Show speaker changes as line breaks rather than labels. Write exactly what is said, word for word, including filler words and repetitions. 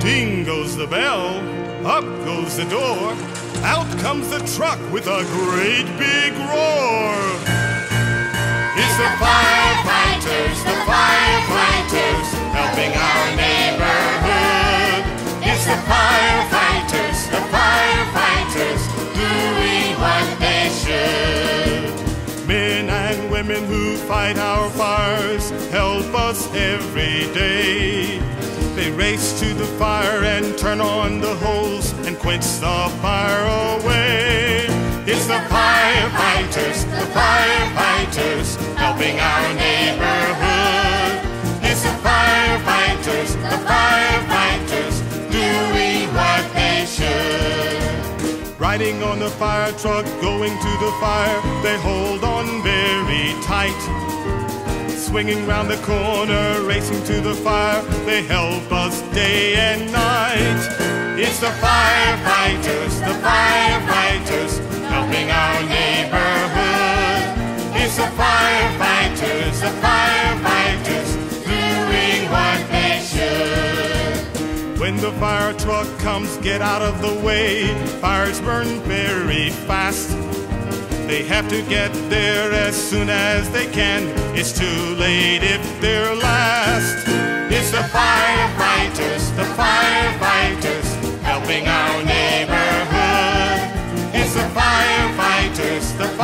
Ding goes the bell, up goes the door, out comes the truck with a great big roar. It's the firefighters, the firefighters, helping our neighborhood. It's the firefighters, the firefighters, doing what they should. Men and women who fight our fires help us every day. They race to the fire and turn on the hose and quench the fire away. It's the firefighters, the firefighters, helping our neighborhood. It's the firefighters, the firefighters, doing what they should. Riding on the fire truck, going to the fire, they hold on very tight. Swinging round the corner, racing to the fire, they help us day and night. It's the firefighters, the firefighters, helping our neighborhood. It's the firefighters, the firefighters, doing what they should. When the fire truck comes, get out of the way. Fires burn very fast. They have to get there as soon as they can. It's too late if they're last. It's the firefighters, the firefighters, helping our neighborhood. It's the firefighters, the